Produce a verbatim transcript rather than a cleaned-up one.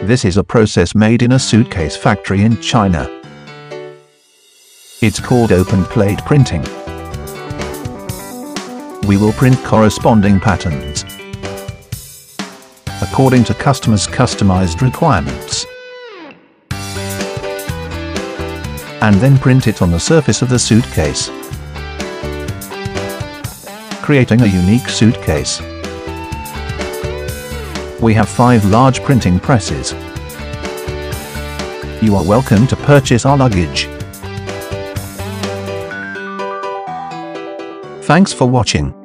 This is a process made in a suitcase factory in China. It's called open plate printing. We will print corresponding patterns according to customers' customized requirements, and then print it on the surface of the suitcase, creating a unique suitcase. We have five large printing presses. You are welcome to purchase our luggage. Thanks for watching.